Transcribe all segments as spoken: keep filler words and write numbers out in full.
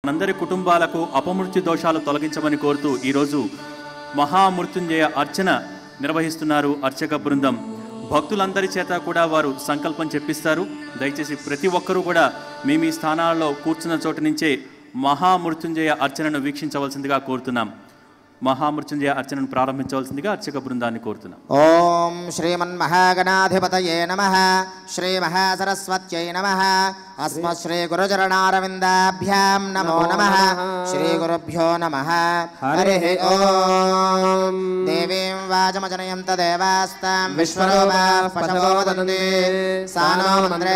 అందరి కుటుంబాలకు అపమృత్యు దోషాలు తొలగించమని కోరుతూ ఈరోజు మహామృత్యుంజయ అర్చన నిర్వహిస్తున్నారు అర్చక బృందం. భక్తులందరి చేత కూడా వారు సంకల్పం చెప్పిస్తారు. దయచేసి ప్రతి ఒక్కరూ కూడా మీ మీ స్థానాల్లో కూర్చున్న చోటు నుంచే మహామృత్యుంజయ అర్చనను వీక్షించవలసిందిగా కోరుతున్నాం. మహామృత్యుంజయ అర్చనను ప్రారంభించవలసిందిగా అర్చక బృందాన్ని కోరుతున్నాం. ఓం శ్రీమన్మహాగణాధిపతయే నమః. శ్రీ మహాసరస్వత్యై నమః. అస్మత్ శ్రీ గురుచరణారవిందాభ్యాం నమో నమః. శ్రీ గురుభ్యో నమః. హరిః ఓం. దేవీం వాచమజనయంత దేవాస్తాం విశ్వరూపాః పశవో వదంతి. సానో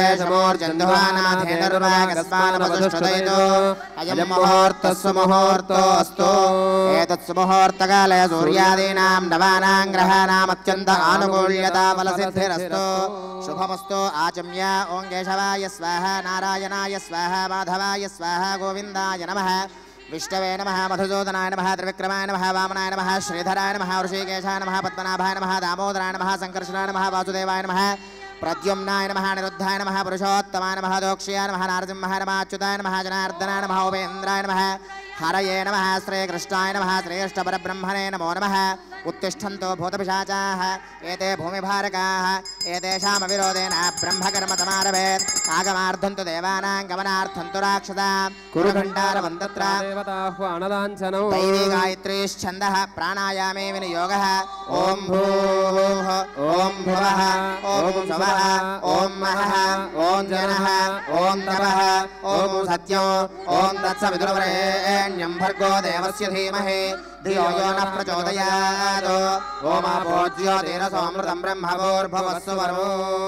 మంత్రేషమోర్జందువానాథేనర్వాగస్మానపదుష్టుదైతో అయం ముహూర్తస్సు ముహూర్తో అస్తు. ఏతత్సు ముహూర్తకాలే సూర్యాదీనాం నవానాం గ్రహాణాం అత్యంత ఆనుకూల్యతా ఫలసిద్ధిరస్తు. శుభమస్తు. ఆచమ్య. ఓం కేశవాయ స్వాహ, నారాయణాయ స్వాహ, మాధవాయ స్వాహ, గోవిందాయ నమః. విష్ణవే నమః. మధుసూదనాయ నమః. త్రివిక్రమాయ నమః. వామనాయ నమః. శ్రీధరాయ నమః. ఋషికేశాయ నమః. పద్మనాభాయ నమః. దామోదరాయ నమః. సంకర్షణాయ నమః. వాసుదేవాయ నమః. ప్రద్యుమ్నాయ నమః. నిరుద్ధాయ నమః. పురుషోత్తమాయ నమః. దోక్ష్యాయ నమః. నారసింహాయ నమః. అచ్యుతాయ నమః. జనార్దనాయ నమః. ఉపేంద్రాయ నమః. హరయే నమః. శ్రీకృష్ణాయ నమః. శ్రేష్ఠపరబ్రహ్మణే నమో నమః. उत्तिष्ठन्तो भूतपिशाचाः एते भूमिभारकाः एतेषामविरोधेन ब्रह्मकर्मतमारभेत् आगमार्थं तु देवानां गमनार्थं तु राक्षसां कुरुघण्टारवं तत्र देवताह्वानलाञ्छनौ दैवी गायत्रीश्छन्दः प्राणायामे विनियोगः ॐ भूः ॐ भुवः ॐ सुवः ॐ महः ॐ जनः ॐ तपः ॐ सत्यो ॐ तत्सवितुर्वरेण्यं भर्गो देवस्य धीमहि धियो यो नः प्रचोदयात् ओमापो ज्योतिरसोऽमृतं ब्रह्मभूर्भुवस्सु वरुण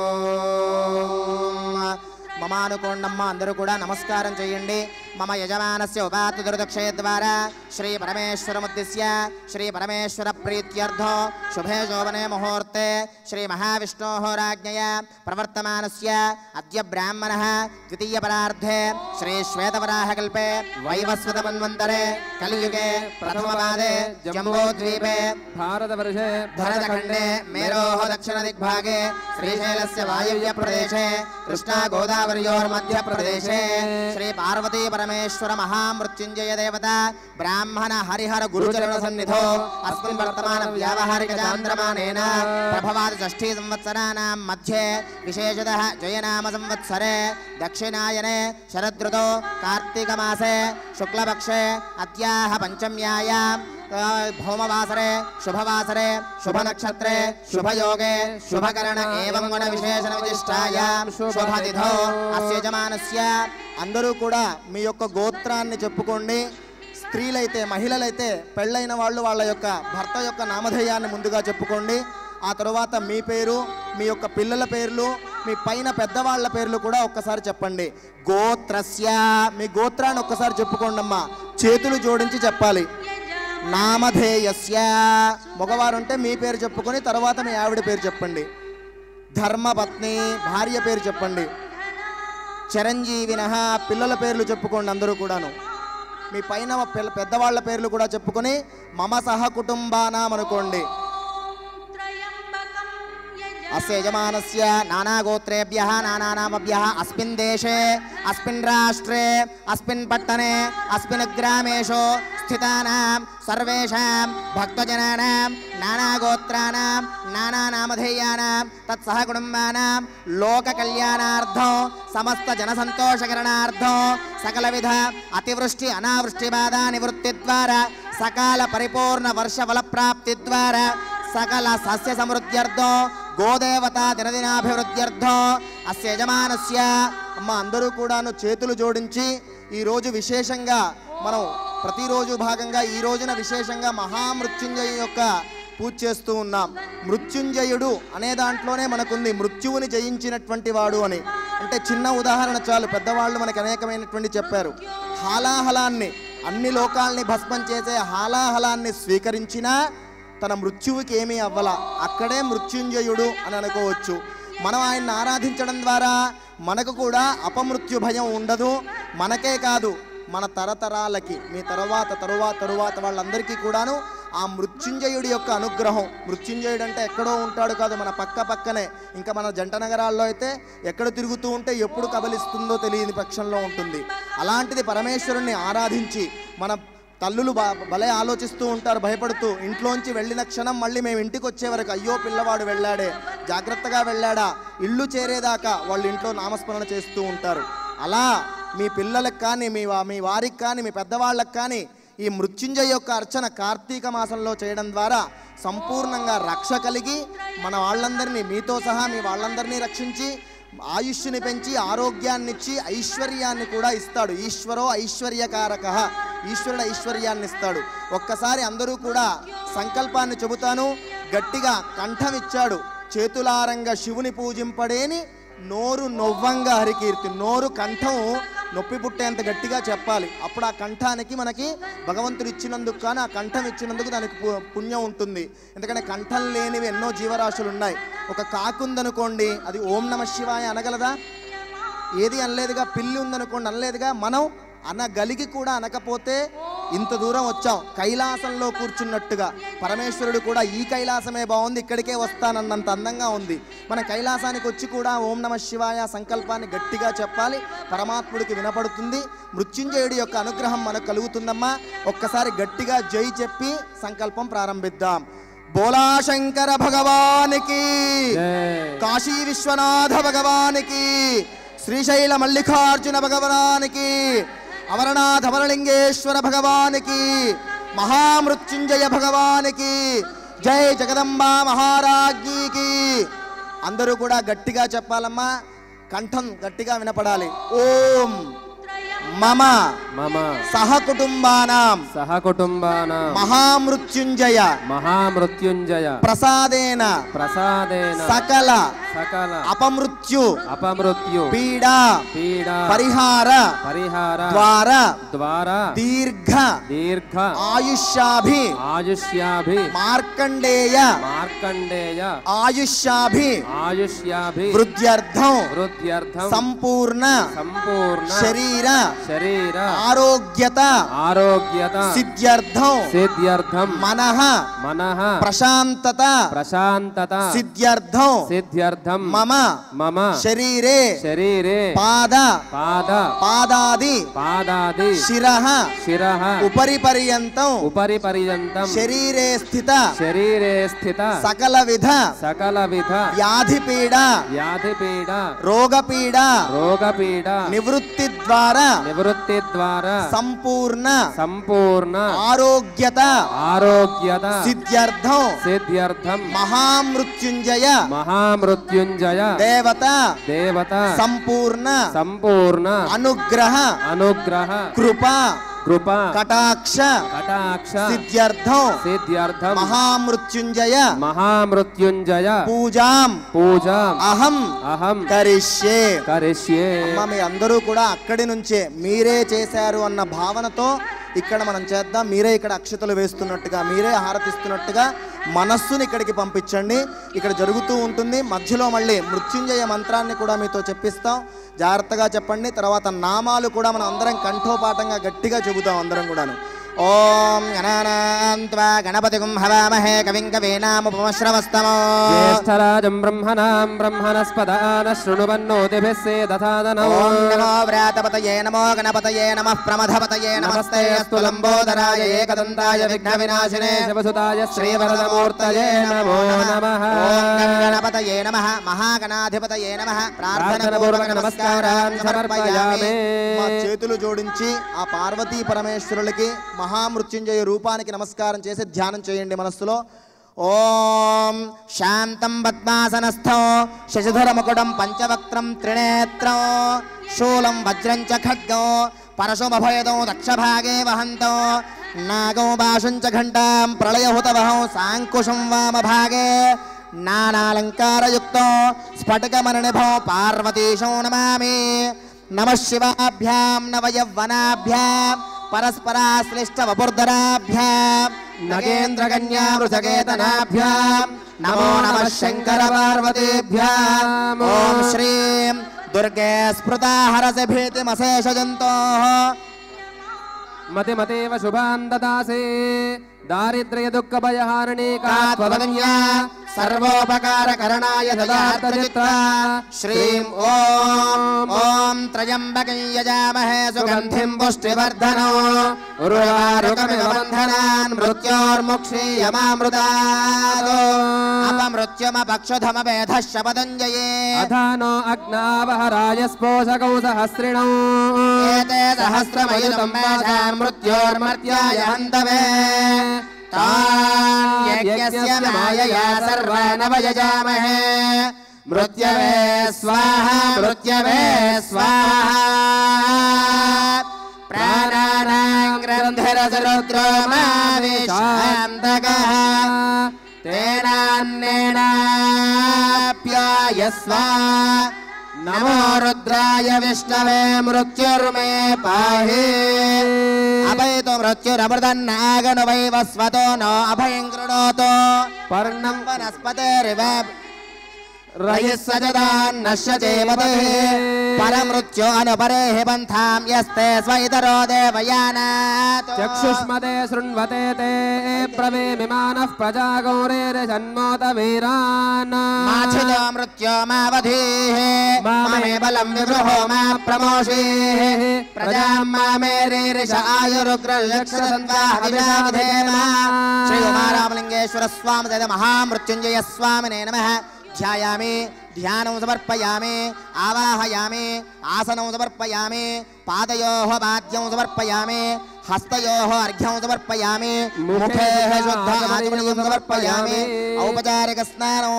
మమానుకోండమ్మ అందరూ కూడా నమస్కారం చేయండి. మమ యజమానస్య ఉపాత్తు దుర్దక్షే ద్వారా శ్రీ పరమేశ్వరముద్దిశ్య శ్రీ పరమేశ్వర ప్రీత్యర్థో శుభే శోభనే ముహూర్తే శ్రీ మహావిష్ణోః రాజ్ఞయ ప్రవర్తమానస్య అద్య బ్రాహ్మణః ద్వితీయ పరార్ధే శ్రీ శ్వేతవరాహకల్పే వైవస్వత మన్వంతరే కలియుగే ప్రథమపాదే జంబూద్వీపే భారతవర్షే భరతఖండే మేరోః దక్షిణ దిగ్భాగే శ్రీశైలస్య వాయవ్య ప్రదేశే కృష్ణా గోదావరియోర్మధ్య ప్రదేశే శ్రీ పార్వతీ పరమేశ్వర మహామృత్యుంజయ దేవత బ్రాహ్మణ హరిహర గురుచరణ సన్నిధో అస్మిన్ వర్తమాన వ్యావహారిక చాంద్రమానేన ప్రభవాది షష్ఠీ సంవత్సరానాం మధ్యే విశేషతః జయనామ సంవత్సరే దక్షిణాయనే శరదృతో కార్తీక మాసే శుక్లపక్షే అద్యాః పంచమ్యాయాం భౌమవాసరే శుభవాసరే శుభనక్షత్రే శుభయోగే శుభకరణ ఏవం గుణ విశేషణ విశిష్టాయాం శుభతిథౌ అస్య యజమానస్య. అందరూ కూడా మీ యొక్క గోత్రాన్ని చెప్పుకోండి. స్త్రీలైతే మహిళలైతే పెళ్ళైన వాళ్ళు వాళ్ళ యొక్క భర్త యొక్క నామధేయాన్ని ముందుగా చెప్పుకోండి. ఆ తరువాత మీ పేరు, మీ యొక్క పిల్లల పేర్లు, మీ పైన పెద్దవాళ్ళ పేర్లు కూడా ఒక్కసారి చెప్పండి. గోత్రస్య మీ గోత్రాన్ని ఒక్కసారి చెప్పుకోండి అమ్మా. చేతులు జోడించి చెప్పాలి. నామధేయస్య మగవారు ఉంటే మీ పేరు చెప్పుకొని తర్వాత మీ ఆవిడ పేరు చెప్పండి. ధర్మపత్ని భార్య పేరు చెప్పండి. చిరంజీవినః పిల్లల పేర్లు చెప్పుకోండి. అందరూ కూడాను మీ పైన పెద్దవాళ్ళ పేర్లు కూడా చెప్పుకొని మమ సహ కుటుంబానాం అనుకోండి. అస్య యజమానస్య నానాగోత్రేభ్యః నానానామభ్యః అస్మిన్ దేశే అస్మిన్ రాష్ట్రే అస్మిన్ పట్టణే అస్మిన్ గ్రామేషు స్థితానాం సర్వేషాం భక్తజనానాం నానాగోత్రానాం నానానామధేయానాం తత్సహ కుటుంబానాం లోక కళ్యాణార్థం సమస్త జనసంతోషకరణార్థం సకలవిధ అతివృష్టి అనావృష్టి బాధా నివృత్తి ద్వారా సకాల పరిపూర్ణ వర్షఫల ప్రాప్తి ద్వారా సకల సస్య సమృద్ధ్యర్థం గోదేవత దినదినాభివృద్ధ్యర్థం అస్య యజమానస్య. అమ్మ అందరూ కూడాను చేతులు జోడించి ఈరోజు విశేషంగా మనం ప్రతిరోజు భాగంగా ఈ రోజున విశేషంగా మహామృత్యుంజయ యొక్క పూజ చేస్తూ ఉన్నాం. మృత్యుంజయుడు అనే దాంట్లోనే మనకుంది మృత్యువుని జయించినటువంటి వాడు అని. అంటే చిన్న ఉదాహరణ చాలు, పెద్దవాళ్ళు మనకు అనేకమైనటువంటి చెప్పారు. హాలాహలాన్ని అన్ని లోకాల్ని భస్మం చేసే హాలాహలాన్ని స్వీకరించినా తన మృత్యువుకి ఏమీ అవ్వాల, అక్కడే మృత్యుంజయుడు అని అనుకోవచ్చు. మనం ఆయన్ని ఆరాధించడం ద్వారా మనకు కూడా అపమృత్యు భయం ఉండదు. మనకే కాదు మన తరతరాలకి మీ తరువాత తరువాత తరువాత వాళ్ళందరికీ కూడాను ఆ మృత్యుంజయుడి యొక్క అనుగ్రహం. మృత్యుంజయుడు అంటే ఎక్కడో ఉంటాడు కాదు, మన పక్క పక్కనే. ఇంకా మన జంట నగరాల్లో అయితే ఎక్కడ తిరుగుతూ ఉంటే ఎప్పుడు కబలిస్తుందో తెలియని పక్షంలో ఉంటుంది. అలాంటిది పరమేశ్వరుణ్ణి ఆరాధించి మన తల్లులు బా భలే ఆలోచిస్తూ ఉంటారు భయపడుతూ. ఇంట్లోంచి వెళ్ళిన క్షణం మళ్ళీ మేము ఇంటికి వచ్చే వరకు అయ్యో పిల్లవాడు వెళ్ళాడే, జాగ్రత్తగా వెళ్ళాడా, ఇల్లు చేరేదాకా వాళ్ళు ఇంట్లో నామస్మరణ చేస్తూ ఉంటారు. అలా మీ పిల్లలకు కానీ మీ మీ వారికి కానీ మీ పెద్దవాళ్ళకి కానీ ఈ మృత్యుంజయ యొక్క అర్చన కార్తీక మాసంలో చేయడం ద్వారా సంపూర్ణంగా రక్ష కలిగి మన వాళ్ళందరినీ మీతో సహా మీ వాళ్ళందరినీ రక్షించి ఆయుష్ని పెంచి ఆరోగ్యాన్ని ఇచ్చి ఐశ్వర్యాన్ని కూడా ఇస్తాడు. ఈశ్వరో ఐశ్వర్యకారక, ఈశ్వరుడు ఐశ్వర్యాన్ని ఇస్తాడు. ఒక్కసారి అందరూ కూడా సంకల్పాన్ని చెబుతాను. గట్టిగా కంఠం ఇచ్చాడు. చేతులారంగా శివుని పూజింపడేని నోరు నొవ్వంగా హరికీర్తి. నోరు కంఠం నొప్పి పుట్టేంత గట్టిగా చెప్పాలి. అప్పుడు ఆ కంఠానికి మనకి భగవంతుడు ఇచ్చినందుకు కానీ ఆ కంఠం ఇచ్చినందుకు దానికి పుణ్యం ఉంటుంది. ఎందుకంటే కంఠం లేనివి ఎన్నో జీవరాశులు ఉన్నాయి. ఒక కాకుందనుకోండి, అది ఓం నమ శివాయ అనగలదా? ఏది అనలేదుగా. పిల్లి ఉందనుకోండి, అనలేదుగా. మనం అనగలిగి కూడా అనకపోతే ఇంత దూరం వచ్చాం. కైలాసంలో కూర్చున్నట్టుగా పరమేశ్వరుడు కూడా ఈ కైలాసమే బాగుంది, ఇక్కడికే వస్తానన్నంత అందంగా ఉంది. మన కైలాసానికి వచ్చి కూడా ఓం నమ శివాయ సంకల్పాన్ని గట్టిగా చెప్పాలి. పరమాత్ముడికి వినపడుతుంది. మృత్యుంజయుడి యొక్క అనుగ్రహం మనకు కలుగుతుందమ్మా. ఒక్కసారి గట్టిగా జై చెప్పి సంకల్పం ప్రారంభిద్దాం. బోలా శంకర భగవానికి, కాశీ విశ్వనాథ భగవానికి, శ్రీశైల మల్లికార్జున భగవానికి, అమరనాథ అమరలింగేశ్వర భగవానికి, మహామృత్యుంజయ భగవానికి, జై జగదంబా మహారాజ్ఞికి. అందరూ కూడా గట్టిగా చెప్పాలమ్మా. కంఠం గట్టిగా వినపడాలి. ఓం మమ మమ సహకుటుంబానాం సహకుటుంబానాం మహామృత్యుంజయ మహామృత్యుంజయ ప్రసాదేన ప్రసాదేన సకల సకల అపమృత్యు అపమృత్యు పీడా పీడా పరిహార పరిహార ద్వార ద్వార దీర్ఘ దీర్ఘ ఆయుష్యాభి ఆయుష్యాభి మార్కండేయ మార్కండేయ ఆయుష్యాభి ఆయుష్యాభి వృద్ధ్యర్థం వృద్ధ్యర్థం సంపూర్ణ సంపూర్ణ శరీర శరీర ఆరోగ్యత ఆరోగ్యత సిద్ధ్యర్థం సిద్ధ్యర్థం మనః మనః ప్రశాంతత ప్రశాంతత సిద్ధ్యర్థం సిద్ధ్యర్థం మమ మమ శరీరే శరీరే పాద పాద పాదాది పాదాది శిరః శిరః ఉపరి పర్యంతం ఉపరి పర్యంతం శరీరే స్థిత శరీరే స్థిత సకల విధ సకల విధ వ్యాధి పీడ వ్యాధి పీడ రోగ పీడ రోగ పీడ నివృత్తి ద్వారా నివృత్తి ద్వారా సంపూర్ణ సంపూర్ణ ఆరోగ్యత ఆరోగ్యత సిద్ధ్యర్థం సిద్ధ్యర్థం మహామృత్యుంజయ మహామృత్యుంజయ దేవత దేవత సంపూర్ణ సంపూర్ణ అనుగ్రహ అనుగ్రహ కృప కృప కటాక్ష కటాక్ష సిద్ధ్యర్థం సిద్ధ్యర్థం మహామృత్యుంజయ మహామృత్యుంజయ పూజాం పూజాం అహం అహం కరిష్యే. కరిష్యే. అమ్మ మీ అందరూ కూడా అక్కడి నుంచే మీరే చేశారు అన్న భావనతో ఇక్కడ మనం చేద్దాం. మీరే ఇక్కడ అక్షతలు వేస్తున్నట్టుగా, మీరే హారతిస్తున్నట్టుగా మనస్సుని ఇక్కడికి పంపించండి. ఇక్కడ జరుగుతూ ఉంటుంది. మధ్యలో మళ్ళీ మృత్యుంజయ మంత్రాన్ని కూడా మీతో చెప్పిస్తాం. జాగ్రత్తగా చెప్పండి. తర్వాత నామాలు కూడా మనం అందరం కంఠోపాఠంగా గట్టిగా చెబుతాం అందరం కూడాను. ఓం గణానాన్త్వా గణపతిగుం హవామహే కవిం కవీనాముపమశ్రవస్తమో జ్యేష్ఠరాజం బ్రహ్మణాం బ్రహ్మణస్పదాన శృణువన్నోతిభిः సేదసాదనో. ఓం నమో వ్రాతపతయే నమో గణపతయే నమః ప్రమథపతయే నమస్తే అస్తు లంబోదరాయ ఏకదంతాయ విఘ్న వినాశినే శివసుతాయ శ్రీవరదమూర్తయే నమో నమః. ఓం గణపతయే నమః మహాగణాధిపతయే నమః. ప్రార్థనపూర్వక నమస్కారాన్ని సమర్పయామి. మా చేతులు జోడించి ఆ పార్వతీ పరమేశ్వరులకి మహామృత్యుంజయ రూపానికి నమస్కారం చేసి ధ్యానం చేయండి మనస్సులో. ఓం శాంతం పద్మాసనస్థో శశిధర ముకుటం పంచవక్త్రం త్రినేత్రం శూలం వజ్రం చ ఖడ్గం పరశుమభయదో దక్షభాగే వహంతో నాగో భాషం చ ఘంటాం ప్రళయహుతవహం సాంకుశం వామభాగే నానాలంకారయుక్తో స్ఫటికమణినిభో పార్వతీశో నమామి. నమః శివాభ్యాం నవయవ్వనాభ్యాం పరస్పరాశ్లిష్ట వపుర్ధరాభ్యాం నగేంద్రకన్యామృతకేతనాభ్యాం నమో నమః శంకర పార్వతీభ్యాం. ఓం శ్రీం దుర్గే స్మృతా హరసి భీతిమశేషజంతోః మతిమతేవ శుభాన్ దదాసి దారిద్ర్య దుఃఖ భయహారిణీ కాత్వదన్యా సర్వోపకారకరణాయ సదార్థచిత్తా శ్రీం ఓం ఓం త్రయంబకం యజామహే సుగంధిం పుష్టివర్ధనో ఉర్వారుకమివ బంధనాన్ మృత్యోర్ముక్షీయమామృతాద్ అపమృత్యుమపక్షుధమవేధః శపదంజయే అథానో అగ్నావహరాయ స్పోషకౌ సహస్రిణౌ ఏతే సహస్రమయుతం మేషాన్ మృత్యోర్మర్త్యాయ హంతవే తాన్ యజ్ఞస్య మాయయా సర్వానవయజామహే మృత్యవే స్వాహా మృత్యవే స్వాహా ప్రాణానాం గ్రంథిరసరుద్రో మావిశాంతకః తేనాన్నేనాప్యాయస్వ నమో రుద్రాయ విష్ణవే మృత్యుర్మే పాహి అభయతో మృత్యురమృతన్నాగను వై వస్వతో నో అభయం కృణోతు పర్ణం వనస్పతిరివ రయస్సజదాన్నశ్యచేమతే పరమృత్యో అనుపరేహి పంథాం యస్తే స్వైతరో దేవయానాత్ చక్షుష్మతే శృణ్వతే తే ప్రవేమిమానః ప్రజా గౌరేర్జన్మోత వీరాన్ మాఛిదో మృత్యో మావధీః మామే బలం వివృహో మా ప్రమోషీః ప్రజాం మామేరీరిష ఆయురుగ్రయక్షసంవాహ వివిధావిధేమ శ్రీ ఉమారామలింగేశ్వర స్వామి తద మహామృత్యుంజయ స్వామినే నమః ధ్యాయామి ధ్యానం సమర్పయామి ఆవాహయామి ఆసనం సమర్పయామి పాదయోః పాద్యం సమర్పయామి హస్తయోః అర్ఘ్యం సమర్పయామి ముఖే శుద్ధ ఆచమనీయం సమర్పయామి ఔపచారిక స్నానం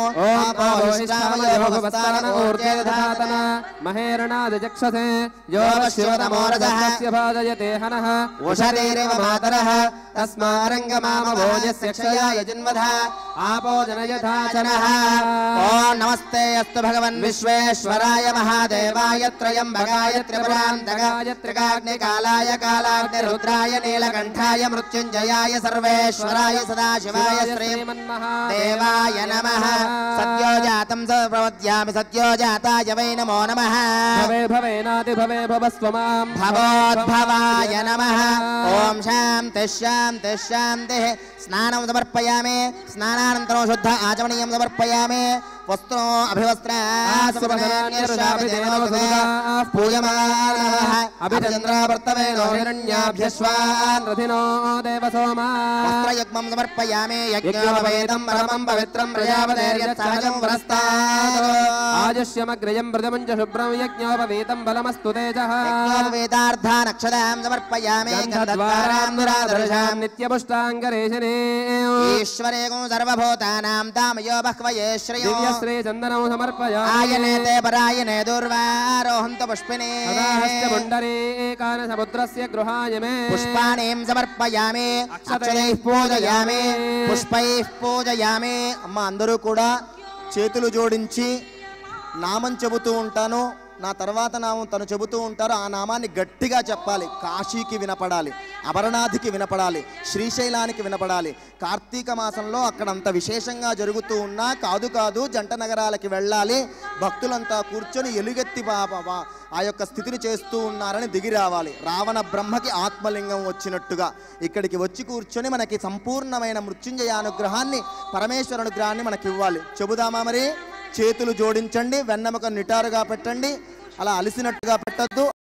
ఆపోహిష్టామయోగవస్తానోర్జేధాతన మహేరణాదిచక్షసే యోగశివతమోరజస్య భాజయతే హనః ఉషదేరేవ మాతరః తస్మారంగమామభోజస్య క్షయాయ జన్మధ ఆపో జనయథాచనః ఓం నమస్తే అస్తు భగవన్ విశ్వేశ్వరాయ మహాదేవాయ త్రయంబకాయ త్రిపురాంతకాయ త్రికాగ్నికాలాయ కాలాగ్ని రుద్రాయ నీలకంఠాయ మృత్యుంజయాయ సర్వేశ్వరాయ సదాశివాయ శ్రీమన్మహాదేవాయ నమః సత్యోజాతం ప్రవద్యామి సత్యోజాతాయ వై నమో నమః భవే భవేనాది భవే భవస్వమాం భవోద్భవాయ నమః ఓం శాంతి శాంతి శాంతి స్నానం సమర్పయామి స్నానానంతరం శుద్ధ ఆచమనీయం సమర్పయామి వస్త్రో పూజమానః అభిచంద్రావర్తవేనో హిరణ్యాభ్యశ్వాన్ రథినో దేవసోమా వస్త్రయుగ్మం సమర్పయామి యజ్ఞోపవేతం పరమం పవిత్రం ప్రజాపతేర్యత్సహజం వరస్తాత్ ఆయుష్యమగ్రయం వ్రజమంచ శుభ్రం యజ్ఞోపవేతం బలమస్తు తేజః యజ్ఞోపవేతార్థానక్షదాం సమర్పయామి గంధద్వారాం దురాదర్శాం నిత్యపుష్టాంగరేషనే ఈశ్వరేకం సర్వభూతానాం తామయో బహ్వయే శ్రేయో దివ్యశ్రీ చందనం సమర్పయామి ఆయనే తే పరాయనే దుర్వారోహంత పుష్పినే సదాహస్య పుండరీకాన సముద్రస్య గృహాయ మే పుష్పాణీం సమర్పయామి అక్షతైః పూజయామి పుష్పైః పూజయామి అమ్మ అందరూ కూడా చేతులు జోడించి నామం చెబుతూ ఉంటాను నా తర్వాత నామం తను చెబుతూ ఉంటారు ఆ నామాన్ని గట్టిగా చెప్పాలి కాశీకి వినపడాలి అమరనాథ్కి వినపడాలి శ్రీశైలానికి వినపడాలి కార్తీక మాసంలో అక్కడంత విశేషంగా జరుగుతూ ఉన్నా కాదు కాదు జంట నగరాలకి వెళ్ళాలి భక్తులంతా కూర్చొని ఎలుగెత్తి ఆ యొక్క స్థితిని చేస్తూ ఉన్నారని దిగి రావాలి రావణ బ్రహ్మకి ఆత్మలింగం వచ్చినట్టుగా ఇక్కడికి వచ్చి కూర్చొని మనకి సంపూర్ణమైన మృత్యుంజయ అనుగ్రహాన్ని పరమేశ్వర అనుగ్రహాన్ని మనకి ఇవ్వాలి చెబుదామా మరి చేతులు జోడించండి వెన్నెముక నిటారుగా పెట్టండి అలా అలిసినట్టుగా పెట్టద్దు